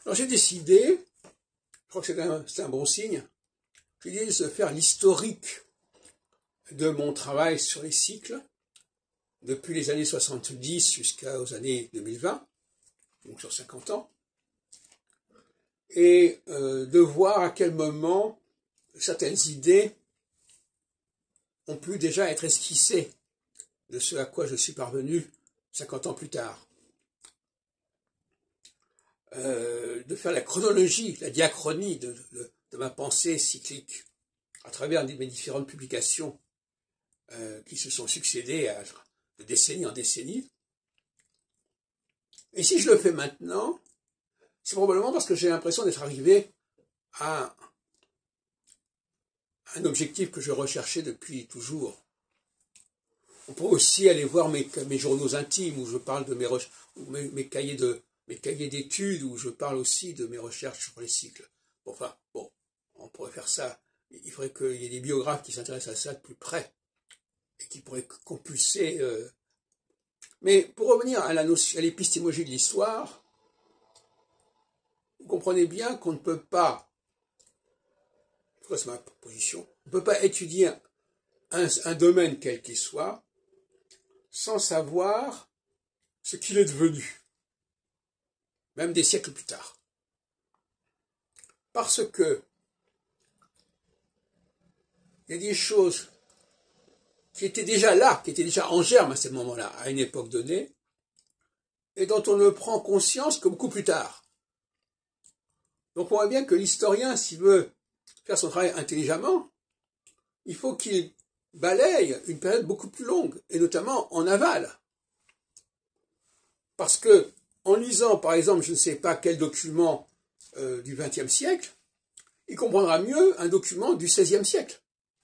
Alors j'ai décidé, je crois que c'est un bon signe, j'ai décidé de faire l'historique de mon travail sur les cycles, depuis les années 70 jusqu'aux années 2020, donc sur 50 ans, et de voir à quel moment certaines idées ont pu déjà être esquissées de ce à quoi je suis parvenu 50 ans plus tard. De faire la chronologie, la diachronie de ma pensée cyclique à travers mes différentes publications qui se sont succédées de décennie en décennie. Et si je le fais maintenant, c'est probablement parce que j'ai l'impression d'être arrivé à un objectif que je recherchais depuis toujours. On peut aussi aller voir mes journaux intimes où je parle de mes cahiers d'études où je parle aussi de mes recherches sur les cycles. Enfin, bon, on pourrait faire ça. Il faudrait qu'il y ait des biographes qui s'intéressent à ça de plus près et qui pourraient compulser. Mais pour revenir à l'épistémologie de l'histoire, vous comprenez bien qu'on ne peut pas, c'est ma position, on ne peut pas étudier un domaine quel qu'il soit sans savoir ce qu'il est devenu, même des siècles plus tard. Parce que il y a des choses qui étaient déjà là, qui étaient déjà en germe à ce moment-là, à une époque donnée, et dont on ne prend conscience que beaucoup plus tard. Donc on voit bien que l'historien, s'il veut faire son travail intelligemment, il faut qu'il balaye une période beaucoup plus longue, et notamment en aval. Parce que, en lisant, par exemple, je ne sais pas quel document du XXe siècle, il comprendra mieux un document du XVIe siècle.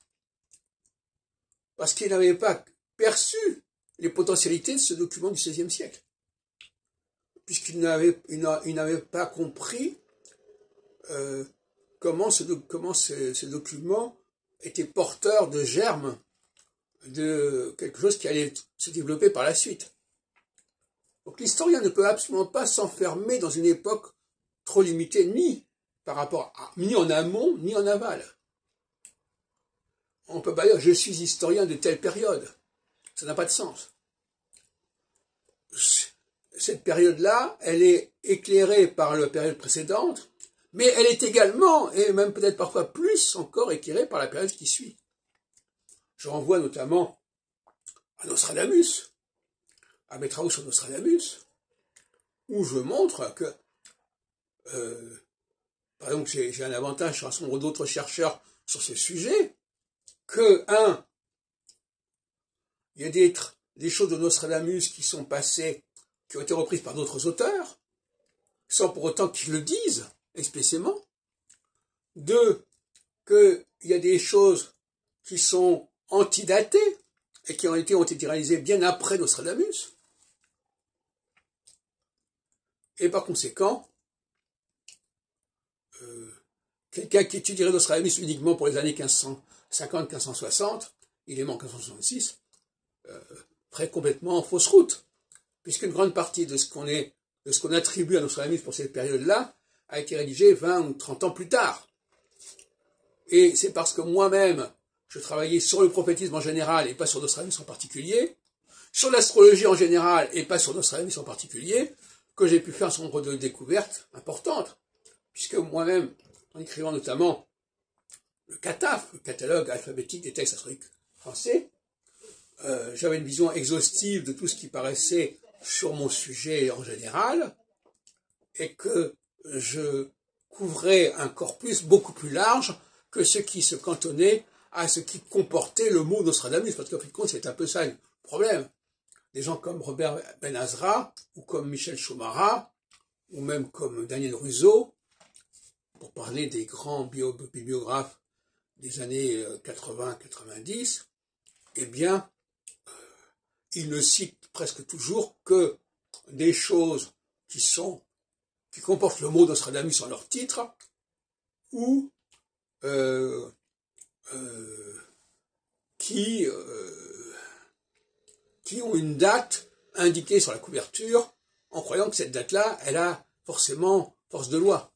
Parce qu'il n'avait pas perçu les potentialités de ce document du XVIe siècle. Puisqu'il n'avait pas compris comment ce document était porteur de germes de quelque chose qui allait se développer par la suite. Donc l'historien ne peut absolument pas s'enfermer dans une époque trop limitée, ni en amont, ni en aval. On ne peut pas dire « je suis historien de telle période ». Ça n'a pas de sens. Cette période-là, elle est éclairée par la période précédente, mais elle est également, et même peut-être parfois plus encore, éclairée par la période qui suit. Je renvoie notamment à Nostradamus, à mes travaux sur Nostradamus, où je montre que, par exemple, j'ai un avantage sur un certain nombre d'autres chercheurs sur ce sujet, il y a des choses de Nostradamus qui sont passées, qui ont été reprises par d'autres auteurs, sans pour autant qu'ils le disent expressément. Deux, qu'il y a des choses qui sont antidatées et qui ont été réalisées bien après Nostradamus. Et par conséquent, quelqu'un qui étudierait Nostradamus uniquement pour les années 1550-1560, il est mort en 1566, ferait complètement en fausse route, puisqu'une grande partie de ce qu'on attribue à Nostradamus pour cette période-là a été rédigée 20 ou 30 ans plus tard. Et c'est parce que moi-même, je travaillais sur le prophétisme en général et pas sur Nostradamus en particulier, sur l'astrologie en général et pas sur Nostradamus en particulier, que j'ai pu faire un certain nombre de découvertes importantes, puisque moi-même, en écrivant notamment le CATAF, le catalogue alphabétique des textes astrologiques français, j'avais une vision exhaustive de tout ce qui paraissait sur mon sujet en général, et que je couvrais un corpus beaucoup plus large que ce qui se cantonnait à ce qui comportait le mot Nostradamus, parce qu'en fin de compte, c'est un peu ça le problème. Des gens comme Robert Ben Azra, ou comme Michel Chomara, ou même comme Daniel Russo, pour parler des grands bibliographes des années 80-90, eh bien, ils ne citent presque toujours que des choses qui comportent le mot Nostradamus en leur titre, ou qui ont une date indiquée sur la couverture, en croyant que cette date-là, elle a forcément force de loi.